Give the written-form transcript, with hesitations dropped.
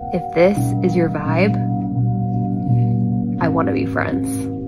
If this is your vibe, I want to be friends.